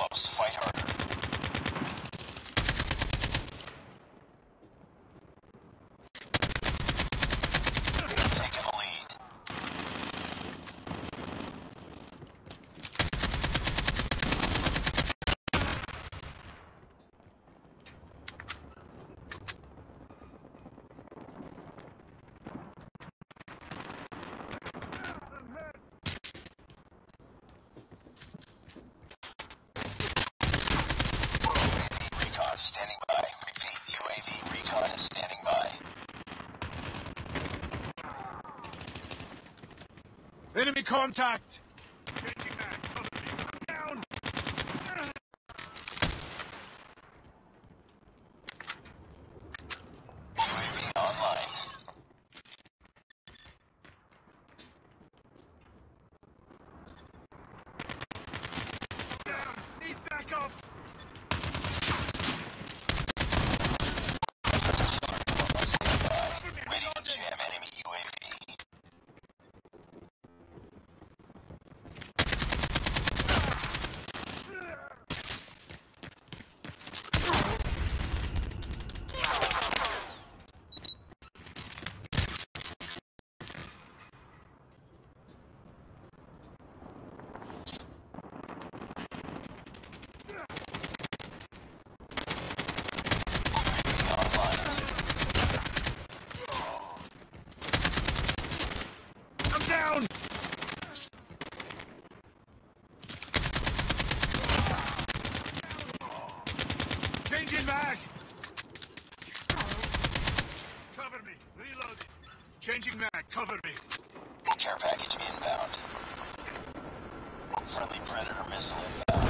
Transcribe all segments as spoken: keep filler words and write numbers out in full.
close. Fight harder. Taking the lead. Standing by. Repeat, U A V recon is standing by. Enemy contact! Changing back. Cover me. Down! U A V online. Down! Need backup! Ready to jam enemy U A V. I'm down! Changing mag! Cover me. Reloading. Changing mag, cover me. Care package inbound. Friendly Predator missile inbound.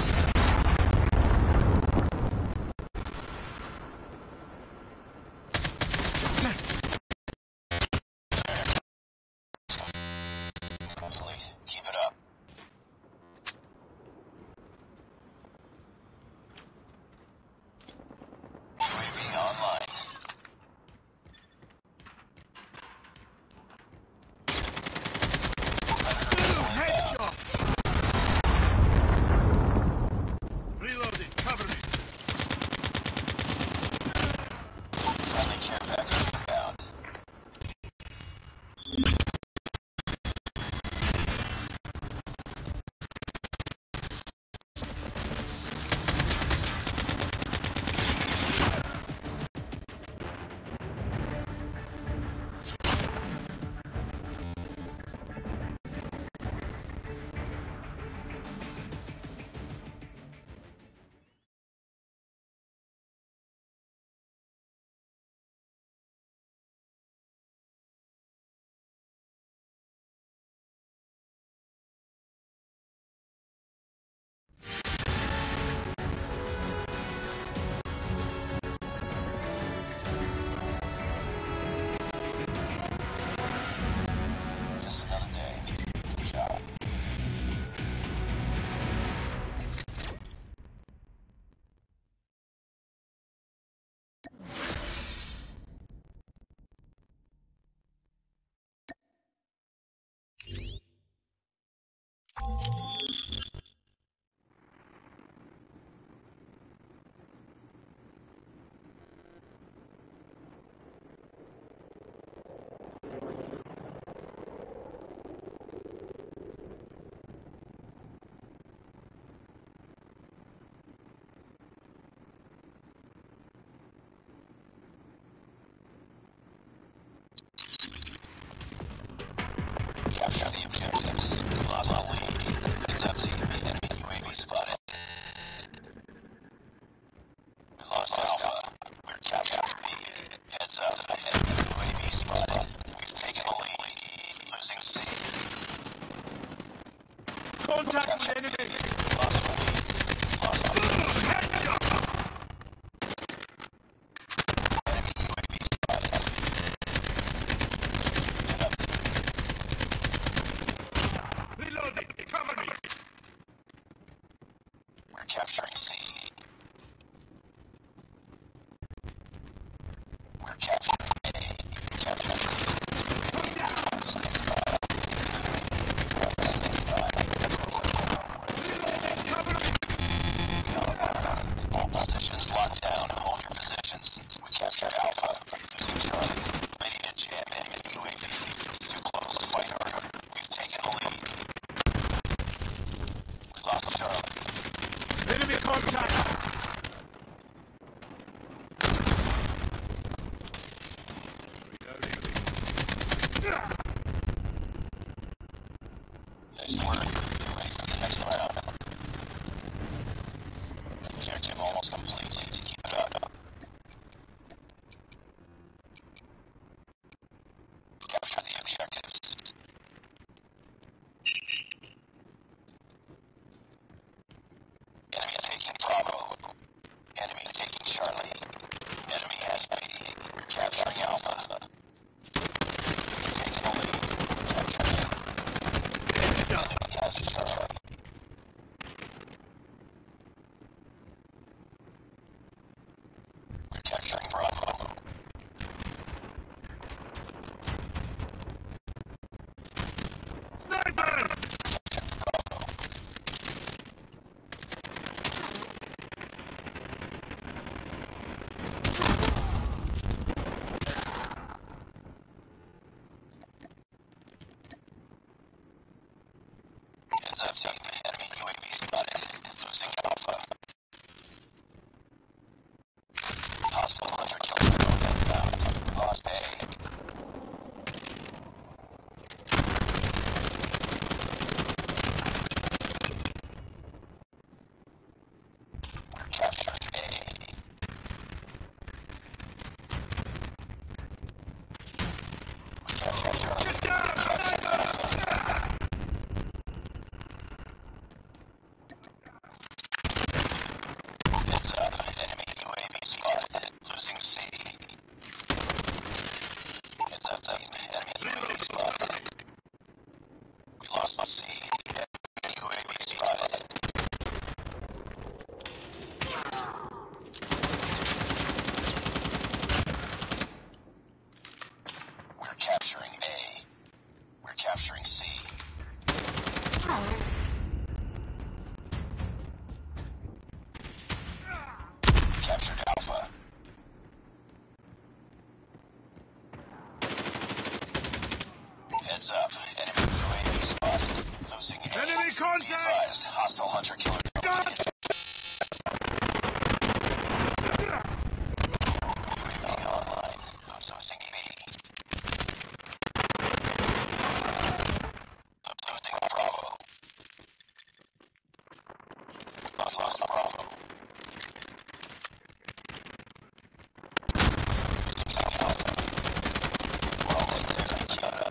Complete. Keep it up. U A V online. Headshot! Reloading. Cover me. Friendly care package inbound. Just another day. Good job. Capture the objectives. We lost the lead. Heads up team. Enemy U A V spotted. We lost Alpha. We're capturing B. Heads up. Enemy U A V spotted. We've taken the lead. Losing C. Contact with enemy! We lost the lead. Lost Alpha. Headshot! Enemy U A V spotted. Head up team. Reloading. Cover me. We're capturing C. We're capturing A. Capturing C. Stand by. Cover me. contact! Nice work. Ready for the next round. Objective almost complete. Keep it up. Capture the objectives. Enemy taking Bravo. Enemy taking Charlie. Enemy has B. Capturing Alpha. Taking the lead. Capturing him. Enemy has Charlie. We're capturing Bravo. Sniper! Captured Bravo. Heads up, team. Enemy U A V spotted. Losing Alpha. Hostile hunter killer drone inbound. Lost A. We're captured A. We captured Charlie. Get down! Captured Alpha. Heads up. Enemy U A V spotted. Losing C. Heads up, team. Enemy U A V spotted. We lost C. Enemy U A V spotted. We're capturing A. We're capturing C. We captured Alpha. Heads up. Enemy U A V spotted. Losing A. Enemy Be contact! advised. Hostile hunter killer drone. U A V online. Losing B. Losing Bravo. We lost Bravo. Losing Alpha. We're almost there. Keep it up.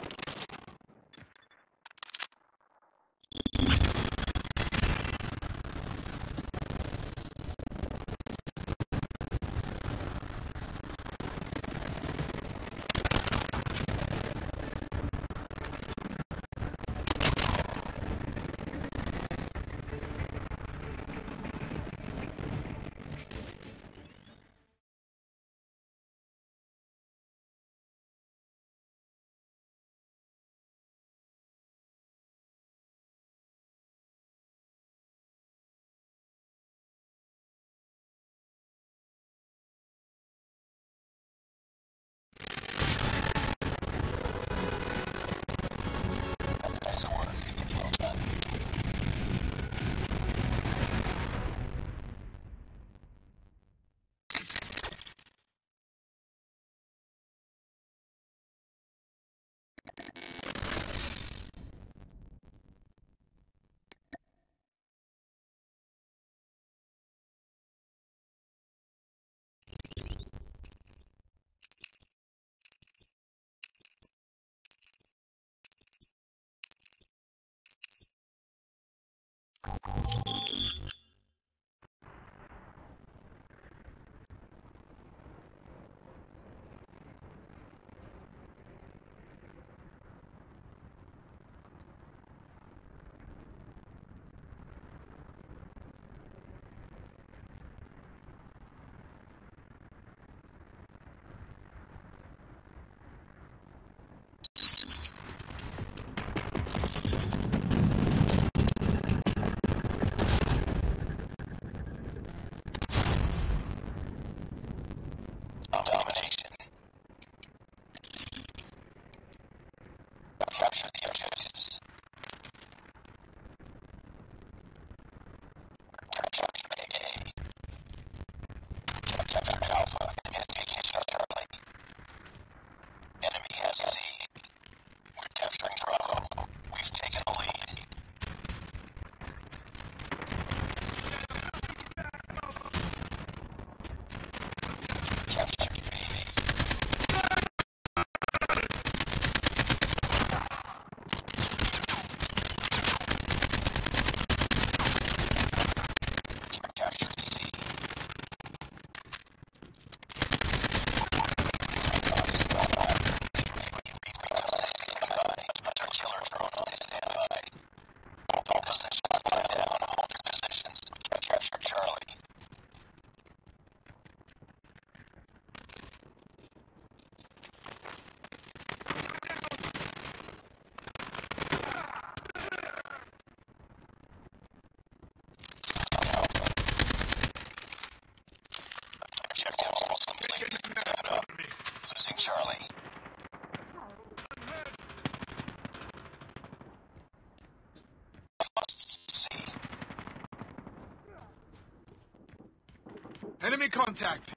Enemy contact.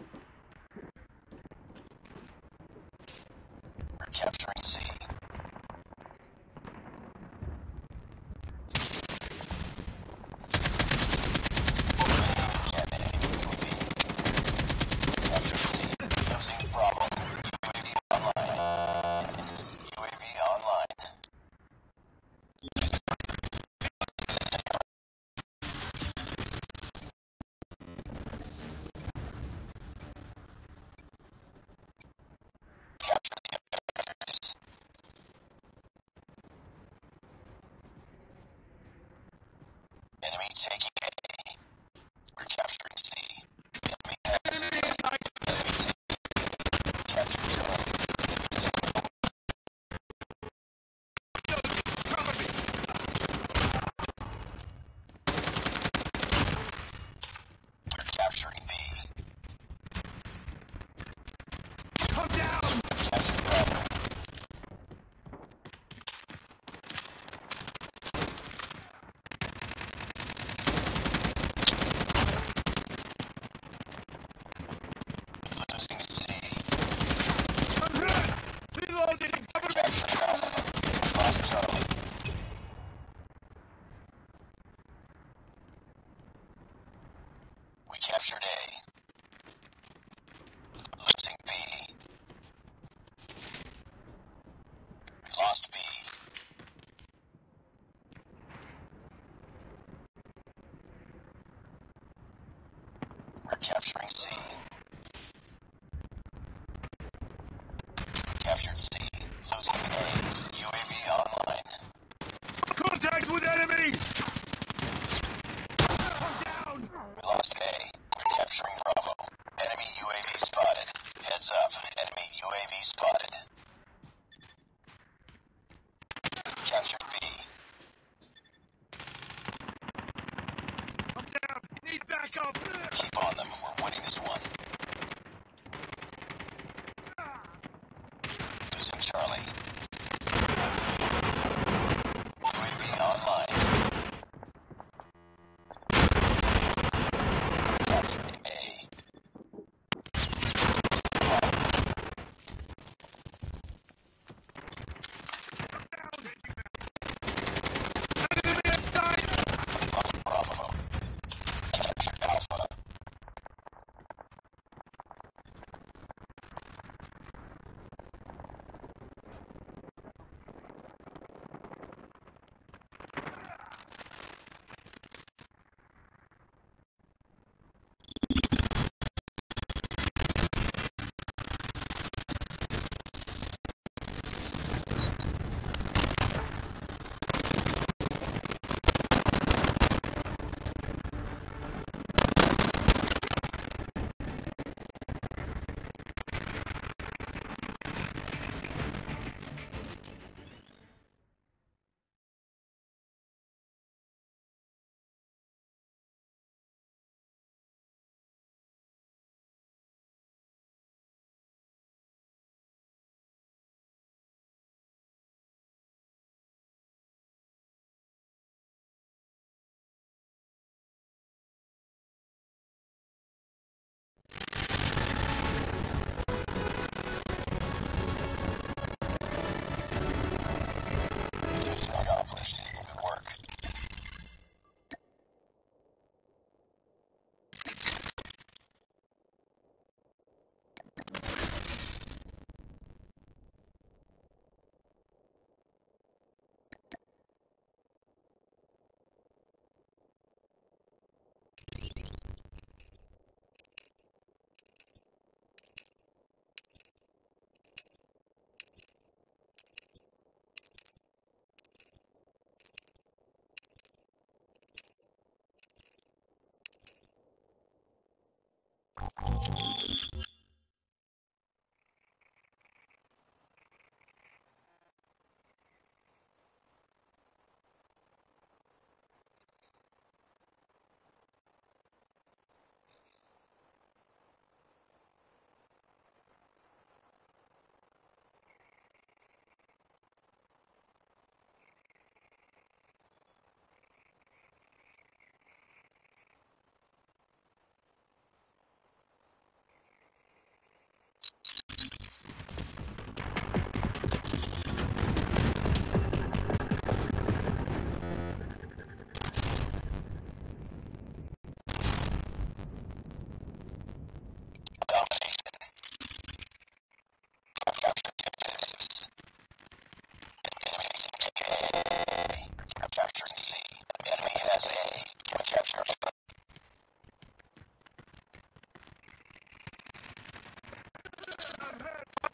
We're capturing C. Capture C. Losing Bravo. U A V online. U A V online. Enemy taking A. We're capturing C. Enemy has Enemy taking capture Charlie. Cover me. We're capturing B. Come down. Capture Bravo. Losing C. Reloading. Cover me. Capturing Alpha. Lost Charlie. We captured A. Losing B. We lost B. We're capturing C. We captured C. Losing A. U A V online. Contact with enemy. Come down. We lost A. We're capturing Bravo. Enemy U A V spotted. Heads up. Enemy U A V spotted. Captured B. Come down. Need backup. Keep on them. We're winning this one. Losing Charlie. U A V online. Capturing A. Enemy inside. Lost Bravo. Captured Alpha.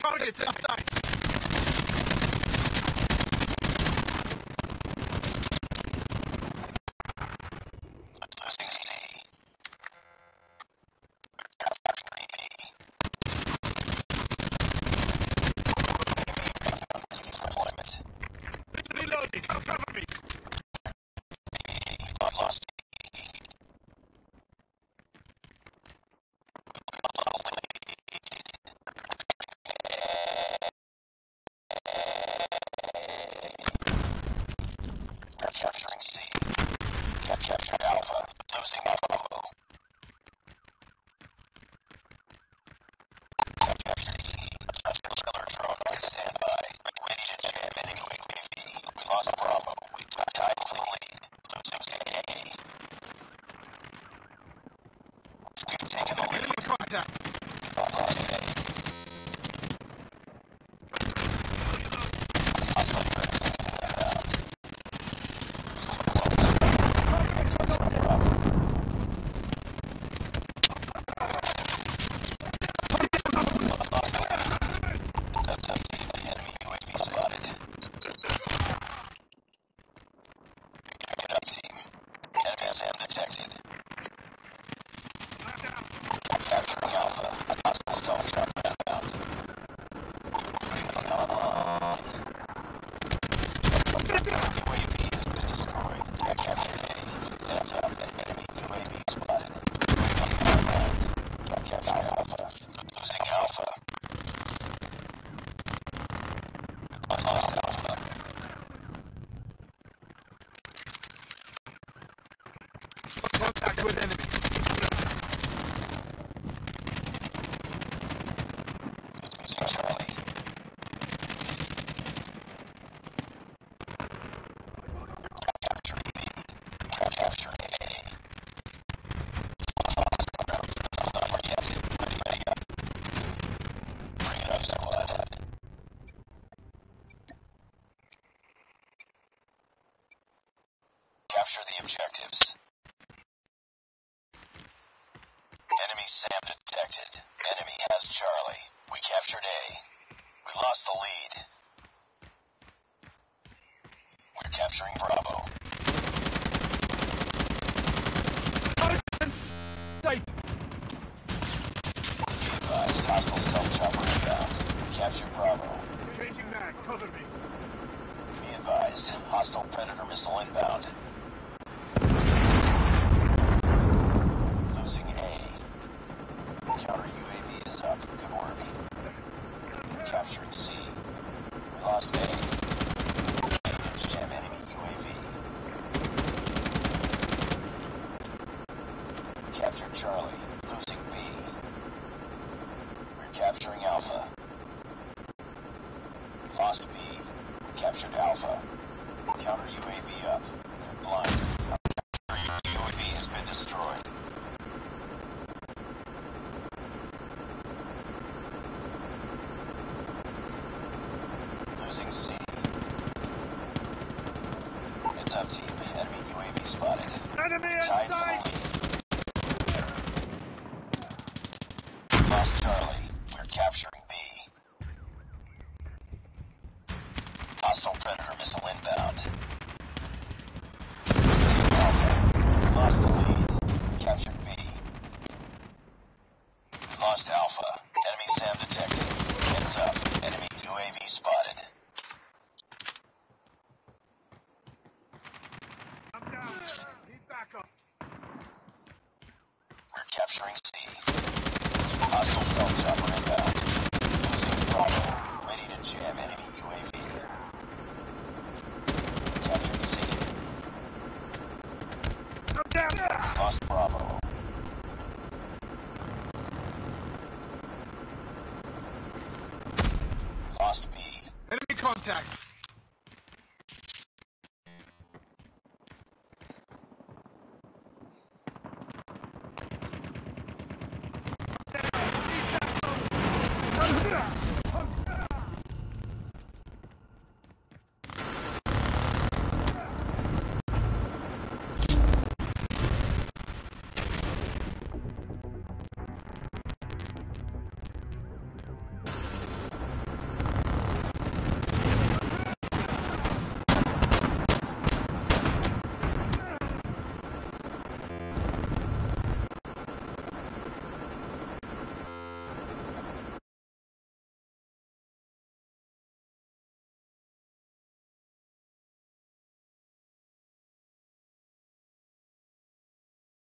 targets inside. Losing C. Deployment. Reloading. Cover me. Lost We're capturing C. Cap captured Alpha. Losing Bravo. Cap captured C. Killer drone on standby. Ready to jam enemy U A V. We lost Bravo. We took time for the lead. Losing A. We've taken the lead. Enemy contact. Lost A. Capturing Alpha. Hostile stealth trap inbound. U A V has been destroyed. Cap captured A. Heads up. Enemy U A V spotted. Cap captured Alpha. Losing Alpha. Lost Alpha. Contact with enemy. Losing Charlie. Capture B. Capture A. Not ready yet. Ready, ready up. Bring it up, squad. Capture the objectives. Enemy SAM detected. Enemy has Charlie. We captured A. We lost the lead. We're capturing Bravo. Safe. Be advised, hostile stealth chopper inbound. We captured Bravo. Changing mag. Cover me. Be advised, hostile Predator missile inbound. Losing A. Counter U A V is up. Good work. Capturing C. We lost A. Engage jam enemy U A V. Captured Charlie. Losing B. We're capturing Alpha. Lost B. We captured Alpha. Counter U A V up. They're blind. Our U A V has been destroyed. Losing C. Heads up, team. Enemy U A V spotted. Enemy Tied inside. for lead. Lost Charlie. We're capturing B. Hostile Predator missile inbound. Losing Alpha. We lost the lead. Captured B. We lost Alpha. Enemy SAM detected. Heads up. Enemy U A V spotted. I'm down. Need backup. We're capturing C. Hostile stealth chopper inbound. Losing Bravo. Ready to jam enemy U A V. Captured C. I'm down. Lost Bravo. Lost B. Enemy contact.